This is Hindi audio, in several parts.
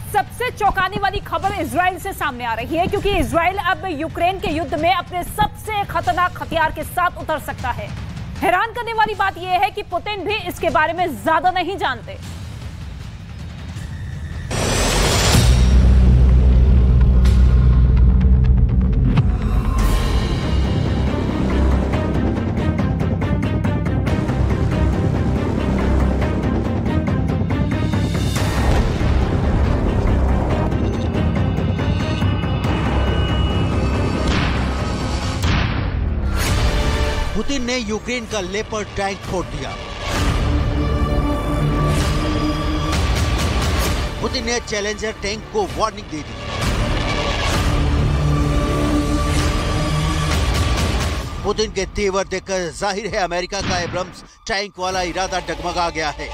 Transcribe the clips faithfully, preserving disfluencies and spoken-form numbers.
सबसे चौंकाने वाली खबर इजराइल से सामने आ रही है, क्योंकि इजराइल अब यूक्रेन के युद्ध में अपने सबसे खतरनाक हथियार के साथ उतर सकता है। हैरान करने वाली बात यह है कि पुतिन भी इसके बारे में ज्यादा नहीं जानते। पुतिन ने यूक्रेन का लेपर्ड टैंक फोड़ दिया। पुतिन ने चैलेंजर टैंक को वार्निंग दे दी। पुतिन के तेवर देखकर जाहिर है अमेरिका का एब्रम्स टैंक वाला इरादा डगमगा गया है।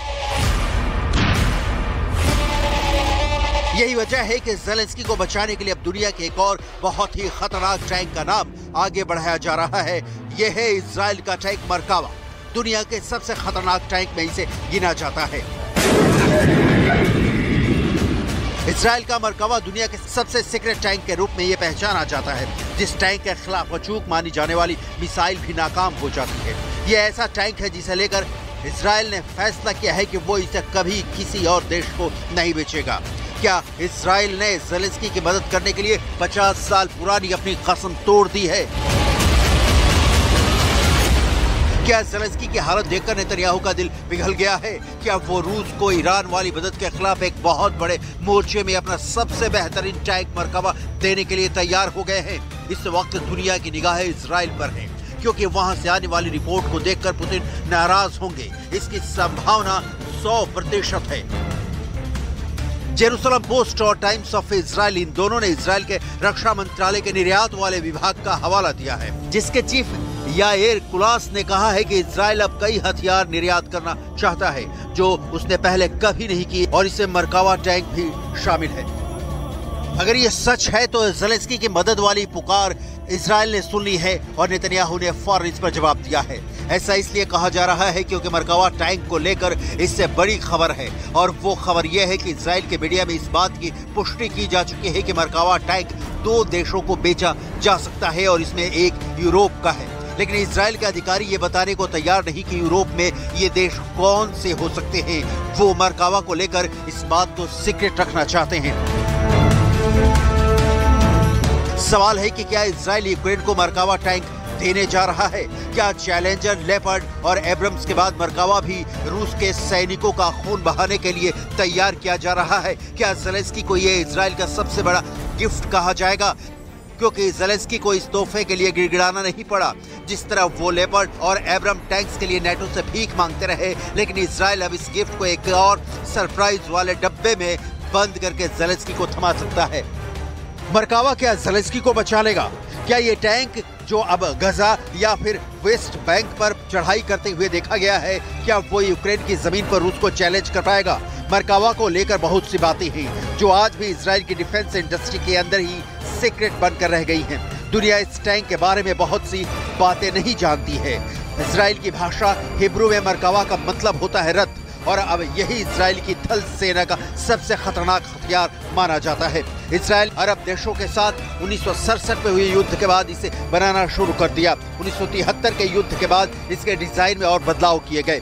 यही वजह है कि ज़ेलेंस्की को बचाने के लिए अब दुनिया के एक और बहुत ही खतरनाक टैंक का नाम आगे बढ़ाया जा रहा है। यह है इजराइल का टैंक मरकावा। दुनिया के सबसे खतरनाक टैंक में इसे गिना जाता है। इजराइल का मरकावा दुनिया के सबसे सीक्रेट टैंक के रूप में यह पहचाना जाता है, जिस टैंक के खिलाफ अचूक मानी जाने वाली मिसाइल भी नाकाम हो जाती है। यह ऐसा टैंक है जिसे लेकर इजराइल ने फैसला किया है कि वो इसे कभी किसी और देश को नहीं बेचेगा। क्या इजराइल ने ज़ेलेंस्की की मदद करने के लिए पचास साल पुरानी अपनी कसम तोड़ दी है? क्या ज़ेलेंस्की की हालत देखकर नेतन्याहू का दिल पिघल गया है? क्या वो रूस को ईरान वाली मदद के खिलाफ एक बहुत बड़े मोर्चे में अपना सबसे बेहतरीन टैंक मरकावा देने के लिए तैयार हो गए हैं? इस वक्त दुनिया की निगाहें इजराइल पर हैं, क्योंकि वहां से आने वाली रिपोर्ट को देखकर पुतिन नाराज होंगे। इसकी संभावना सौ प्रतिशत है। जेरूसलम पोस्ट और टाइम्स ऑफ इजराइल, इन दोनों ने इजराइल के रक्षा मंत्रालय के निर्यात वाले विभाग का हवाला दिया है, जिसके चीफ याएर कुलास ने कहा है कि इजराइल अब कई हथियार निर्यात करना चाहता है जो उसने पहले कभी नहीं किए, और इसमें मरकावा टैंक भी शामिल है। अगर ये सच है तो ज़ेलेंस्की की मदद वाली पुकार इजराइल ने सुन ली है और नेतन्याहू ने फौरन इस पर जवाब दिया है। ऐसा इसलिए कहा जा रहा है क्योंकि मरकावा टैंक को लेकर इससे बड़ी खबर है, और वो खबर यह है कि इजराइल के मीडिया में इस बात की पुष्टि की जा चुकी है कि मरकावा टैंक दो देशों को बेचा जा सकता है, और इसमें एक यूरोप का है। लेकिन इजराइल के अधिकारी ये बताने को तैयार नहीं कि यूरोप में ये देश कौन से हो सकते हैं। वो मरकावा को लेकर इस बात को सीक्रेट रखना चाहते हैं। सवाल है कि क्या इजराइल यूक्रेन को मरकावा टैंक देने जा रहा है? क्या चैलेंजर, लेपर्ड और एब्रम्स के बाद मरकावा भी रूस के सैनिकों का खून बहाने के लिए तैयार किया जा रहा है? क्या ज़ेलेंस्की को ये इजराइल का सबसे बड़ा गिफ्ट कहा जाएगा? क्योंकि ज़ेलेंस्की को इस तोहफे के लिए गिड़गिड़ाना नहीं पड़ा। जिस तरह वो लेपर्ड और एब्रम टैंक्स के लिए नेटो से भीख मांगते रहे, लेकिन इजराइल अब इस गिफ्ट को एक और सरप्राइज वाले डब्बे में बंद करके ज़ेलेंस्की को थमा सकता है। मरकावा क्या ज़ेलेंस्की को बचा लेगा? क्या ये टैंक जो अब गजा या फिर वेस्ट बैंक पर चढ़ाई करते हुए देखा गया है, क्या वो यूक्रेन की जमीन पर रूस को चैलेंज कर पाएगा? मरकावा को लेकर बहुत सी बातें हैं जो आज भी इजराइल की डिफेंस इंडस्ट्री के अंदर ही सीक्रेट बनकर रह गई हैं। दुनिया इस टैंक के बारे में बहुत सी बातें नहीं जानती है। इजराइल की भाषा हिब्रू में मरकावा का मतलब होता है रथ, और अब यही इजराइल की थल सेना का सबसे खतरनाक हथियार माना जाता है। इजराइल अरब देशों के साथ उन्नीस सौ सड़सठ में हुए युद्ध के बाद इसे बनाना शुरू कर दिया। उन्नीस सौ तिहत्तर के युद्ध के बाद इसके डिजाइन में और बदलाव किए गए।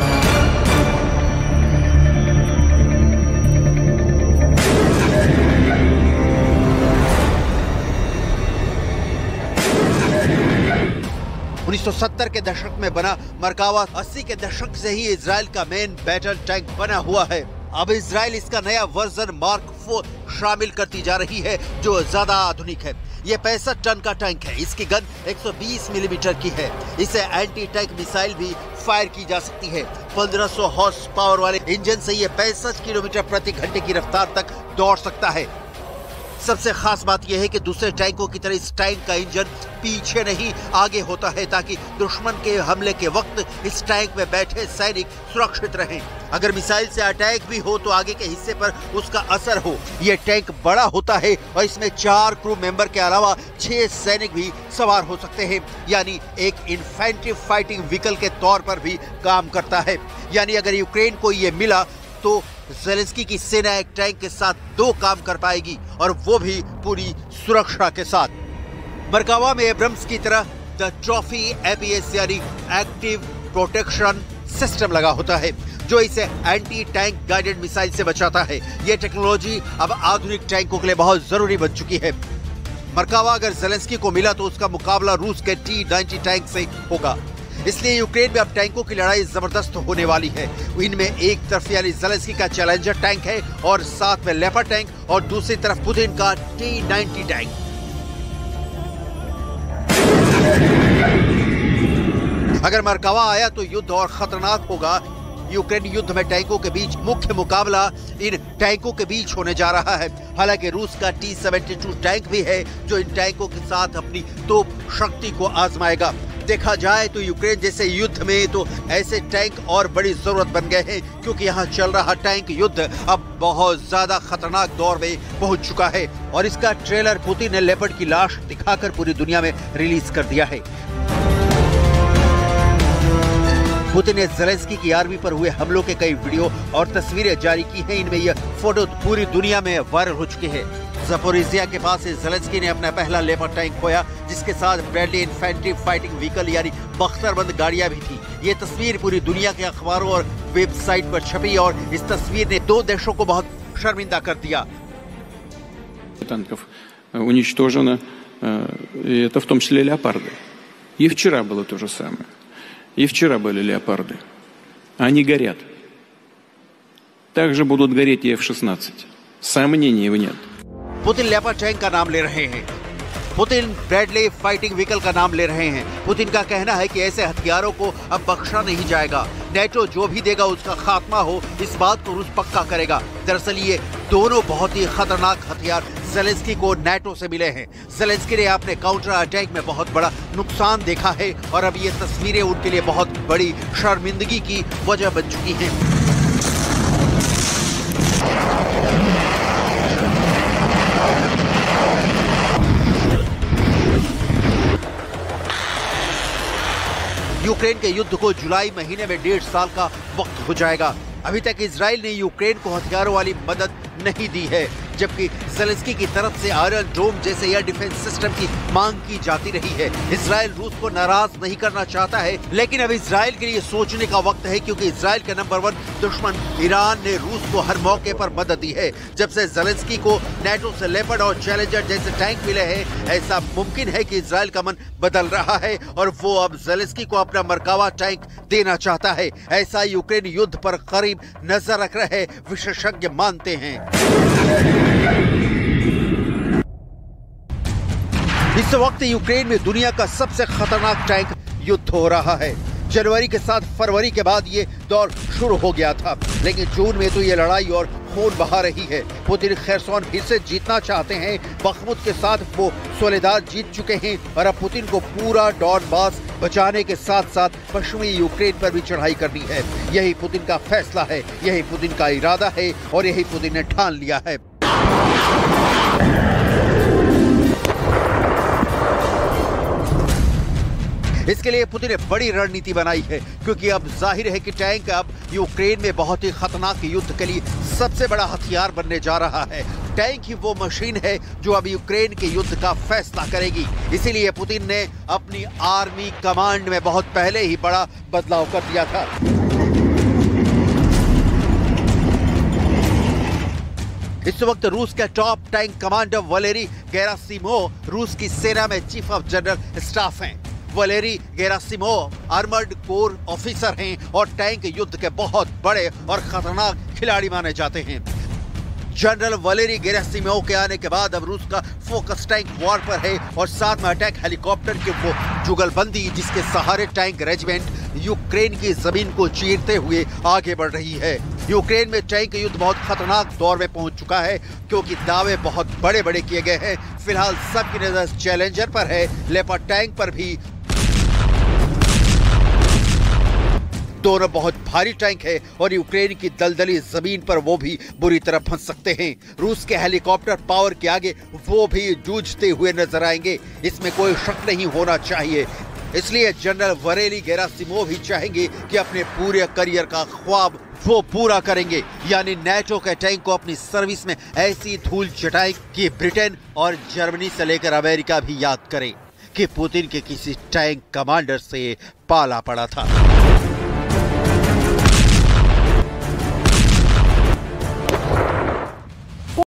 उन्नीस सौ सत्तर के दशक में बना मरकावा अस्सी के दशक से ही इजराइल का मेन बैटल टैंक बना हुआ है। अब इजराइल इसका नया वर्जन मार्क फोर शामिल करती जा रही है जो ज्यादा आधुनिक है। ये पैंसठ टन का टैंक है। इसकी गन एक सौ बीस मिलीमीटर की है। इसे एंटी टैंक मिसाइल भी फायर की जा सकती है। पंद्रह सौ हॉर्स पावर वाले इंजन से ये पैंसठ किलोमीटर प्रति घंटे की रफ्तार तक दौड़ सकता है। सबसे खास बात यह है कि दूसरे टैंकों की तरह इस टैंक का इंजन पीछे नहीं आगे होता है, ताकि दुश्मन के हमले के वक्त इस टैंक में बैठे सैनिक सुरक्षित रहें। अगर मिसाइल से अटैक भी हो तो आगे के हिस्से पर उसका असर हो। यह टैंक बड़ा होता है और इसमें चार क्रू मेंबर के अलावा छह सैनिक भी सवार हो सकते हैं, यानी एक इन्फेंट्री फाइटिंग व्हीकल के तौर पर भी काम करता है। यानी अगर यूक्रेन को ये मिला तो ज़ेलेंस्की की सेना एक टैंक के साथ दो काम कर पाएगी और वो भी पूरी सुरक्षा के साथ। मरकावा में एब्रम्स की तरह the Trophy A P S यानी एक्टिव प्रोटेक्शन सिस्टम लगा होता है जो इसे एंटी टैंक गाइडेड मिसाइल से बचाता है। यह टेक्नोलॉजी अब आधुनिक टैंकों के लिए बहुत जरूरी बन चुकी है। मरकावा अगर ज़ेलेंस्की को मिला तो उसका मुकाबला रूस के टी नाइंटी टैंक से होगा। इसलिए यूक्रेन में अब टैंकों की लड़ाई जबरदस्त होने वाली है। इनमें एक तरफ यानी ज़ेलेंस्की का चैलेंजर टैंक है और साथ में लेपर्ड टैंक और दूसरी तरफ पुतिन का टी नाइंटी टैंक। अगर मरकावा आया तो युद्ध और खतरनाक होगा। यूक्रेन युद्ध में टैंकों के बीच मुख्य मुकाबला इन टैंकों के बीच होने जा रहा है। हालांकि रूस का टी सेवेंटी टू टैंक भी है जो इन टैंकों के साथ अपनी तोप शक्ति को आजमाएगा। देखा जाए तो यूक्रेन जैसे युद्ध में तो ऐसे टैंक और बड़ी जरूरत बन गए हैं क्योंकि यहाँ चल रहा टैंक युद्ध अब बहुत ज्यादा खतरनाक दौर में पहुंच चुका है और इसका ट्रेलर पुतिन ने लेपर्ड की लाश दिखाकर पूरी दुनिया में रिलीज कर दिया है। पुतिन ने ज़ेलेंस्की की आर्मी पर हुए हमलों के कई वीडियो और तस्वीरें जारी की हैं। इनमें यह फोटो पूरी दुनिया में वायरल हो चुके हैं। ज़पोरिजिया के पास से ज़ेलेंस्की ने अपना पहला लेपर्ड टैंक खोया जिसके साथ ब्रैडली इन्फेंट्री फाइटिंग व्हीकल यानी बख्तरबंद गाड़ियां भी थी। ये तस्वीर पूरी दुनिया के अखबारों और वेबसाइट पर छपी और इस तस्वीर ने दो देशों को बहुत शर्मिंदा कर दिया। Танков уничтожено, это в том числе леопарды. И вчера было то же самое. И вчера были леопарды. Они горят. Также будут гореть и эф шестнадцать. Сомнений нет. पुतिन लेपर्ड टैंक का नाम ले रहे हैं। पुतिन ब्रैडली फाइटिंग व्हीकल का नाम ले रहे हैं। पुतिन का कहना है कि ऐसे हथियारों को अब बख्शा नहीं जाएगा। नेटो जो भी देगा उसका खात्मा हो, इस बात को रूस पक्का करेगा। दरअसल ये दोनों बहुत ही खतरनाक हथियार ज़ेलेंस्की को नेटो से मिले हैं। ज़ेलेंस्की ने अपने काउंटर अटैक में बहुत बड़ा नुकसान देखा है और अब ये तस्वीरें उनके लिए बहुत बड़ी शर्मिंदगी की वजह बन चुकी हैं। यूक्रेन के युद्ध को जुलाई महीने में डेढ़ साल का वक्त हो जाएगा। अभी तक इजराइल ने यूक्रेन को हथियारों वाली मदद नहीं दी है, जबकि ज़ेलेंस्की की तरफ से आयरन डोम जैसे एयर डिफेंस सिस्टम की मांग की जाती रही है। इजराइल रूस को नाराज नहीं करना चाहता है, लेकिन अब इजराइल के लिए सोचने का वक्त है क्योंकि इजराइल का नंबर वन दुश्मन ईरान ने रूस को हर मौके पर मदद दी है। जब से ज़ेलेंस्की को नेटो से लेपर्ड और चैलेंजर जैसे टैंक मिले हैं, ऐसा मुमकिन है कि इजराइल का मन बदल रहा है और वो अब ज़ेलेंस्की को अपना मरकावा टैंक देना चाहता है। ऐसा यूक्रेन युद्ध पर करीब नजर रख रहे विशेषज्ञ मानते हैं। इस वक्त यूक्रेन में दुनिया का सबसे खतरनाक टैंक युद्ध हो रहा है। जनवरी के साथ फरवरी के बाद ये दौर शुरू हो गया था, लेकिन जून में तो ये लड़ाई और खून बहा रही है। पुतिन खेरसोन फिर से जीतना चाहते हैं। बखमुत के साथ वो सोलेदार जीत चुके हैं और अब पुतिन को पूरा डॉनबास बचाने के साथ साथ पश्चिमी यूक्रेन पर भी चढ़ाई करनी है। यही पुतिन का फैसला है, यही पुतिन का इरादा है और यही पुतिन ने ठान लिया है। इसके लिए पुतिन ने बड़ी रणनीति बनाई है क्योंकि अब जाहिर है कि टैंक अब यूक्रेन में बहुत ही खतरनाक युद्ध के लिए सबसे बड़ा हथियार बनने जा रहा है। टैंक ही वो मशीन है जो अब यूक्रेन के युद्ध का फैसला करेगी। इसीलिए पुतिन ने अपनी आर्मी कमांड में बहुत पहले ही बड़ा बदलाव कर दिया था। इस वक्त रूस के top tank commander Valery Gerasimov रूस की सेना में चीफ ऑफ जनरल स्टाफ हैं। Valery Gerasimov armoured corps officer हैं और टैंक युद्ध के बहुत बड़े और खतरनाक खिलाड़ी माने जाते हैं। जनरल वलेरी गेरासिमोव के आने के बाद अब रूस का फोकस टैंक वॉर पर है और साथ में अटैक हेलीकॉप्टर की वो जुगलबंदी जिसके सहारे टैंक रेजिमेंट यूक्रेन की जमीन को चीरते हुए आगे बढ़ रही है। यूक्रेन में टैंक युद्ध बहुत खतरनाक दौर में पहुंच चुका है क्योंकि दावे बहुत बड़े बड़े किए गए हैं। फिलहाल सबकी नजर चैलेंजर पर है, लेपर्ड टैंक पर भी। दोनों बहुत भारी टैंक है और यूक्रेन की दलदली जमीन पर वो भी बुरी तरह फंस सकते हैं। रूस के हेलीकॉप्टर पावर के आगे वो भी जूझते हुए नजर आएंगे, इसमें कोई शक नहीं होना चाहिए। इसलिए जनरल वलेरी गेरासिमोव भी चाहेंगे कि अपने पूरे करियर का ख्वाब वो पूरा करेंगे, यानी नेटो के टैंक को अपनी सर्विस में ऐसी धूल चटाएं कि ब्रिटेन और जर्मनी से लेकर अमेरिका भी याद करे कि पुतिन के किसी टैंक कमांडर से पाला पड़ा था।